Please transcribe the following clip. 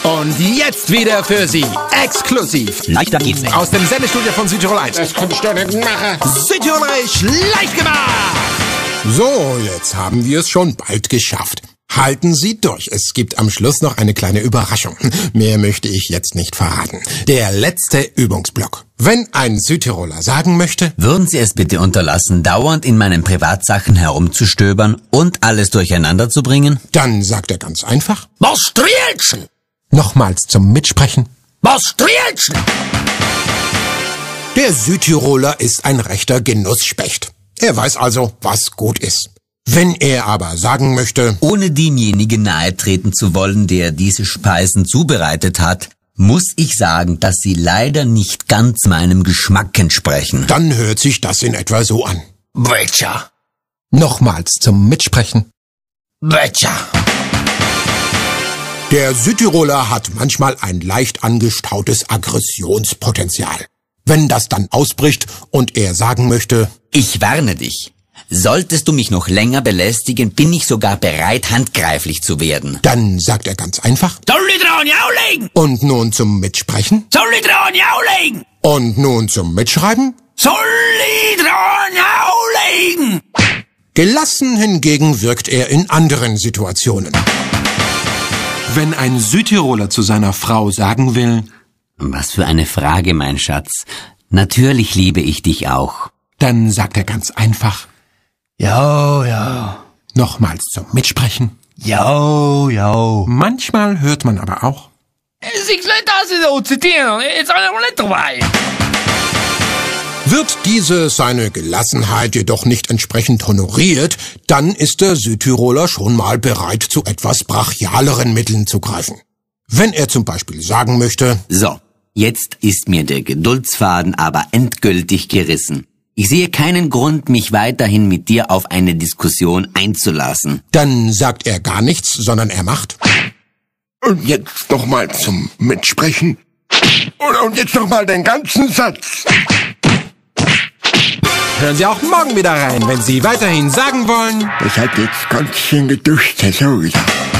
Und jetzt wieder für Sie, exklusiv. Leichter geht's nicht. Aus dem Sendestudio von Südtirol 1. Das kannst du nicht machen. Südtirolerisch leicht gemacht. So, jetzt haben wir es schon bald geschafft. Halten Sie durch, es gibt am Schluss noch eine kleine Überraschung. Mehr möchte ich jetzt nicht verraten. Der letzte Übungsblock. Wenn ein Südtiroler sagen möchte, Würden Sie es bitte unterlassen, dauernd in meinen Privatsachen herumzustöbern und alles durcheinander zu bringen? dann sagt er ganz einfach, Was strieltschen? nochmals zum Mitsprechen. Was strieltschen? Der Südtiroler ist ein rechter Genussspecht. Er weiß also, was gut ist. Wenn er aber sagen möchte, Ohne demjenigen nahe treten zu wollen, der diese Speisen zubereitet hat, muss ich sagen, dass sie leider nicht ganz meinem Geschmack entsprechen. dann hört sich das in etwa so an. Böttcher. Nochmals zum Mitsprechen. Böttcher. Der Südtiroler hat manchmal ein leicht angestautes Aggressionspotenzial. Wenn das dann ausbricht und er sagen möchte, Ich warne dich. Solltest du mich noch länger belästigen, bin ich sogar bereit, handgreiflich zu werden. dann sagt er ganz einfach, Soll ich dran jaulegen? und nun zum Mitsprechen, Soll ich dran jaulegen? und nun zum Mitschreiben. Soll ich dran jaulegen? Gelassen hingegen wirkt er in anderen Situationen. Wenn ein Südtiroler zu seiner Frau sagen will, Was für eine Frage, mein Schatz. Natürlich liebe ich dich auch. dann sagt er ganz einfach, Ja. Nochmals zum Mitsprechen. Ja. Manchmal hört man aber auch, Es ist nicht das so zitieren. Jetzt habe ich aber nicht dabei. wird diese seine Gelassenheit jedoch nicht entsprechend honoriert, dann ist der Südtiroler schon mal bereit, zu etwas brachialeren Mitteln zu greifen. Wenn er zum Beispiel sagen möchte, So, jetzt ist mir der Geduldsfaden aber endgültig gerissen. Ich sehe keinen Grund, mich weiterhin mit dir auf eine Diskussion einzulassen. dann sagt er gar nichts, sondern er macht. Und jetzt noch mal zum Mitsprechen. Und jetzt noch mal den ganzen Satz. hören Sie auch morgen wieder rein, wenn Sie weiterhin sagen wollen, Das hat jetzt ganz schön geduscht, so wieder.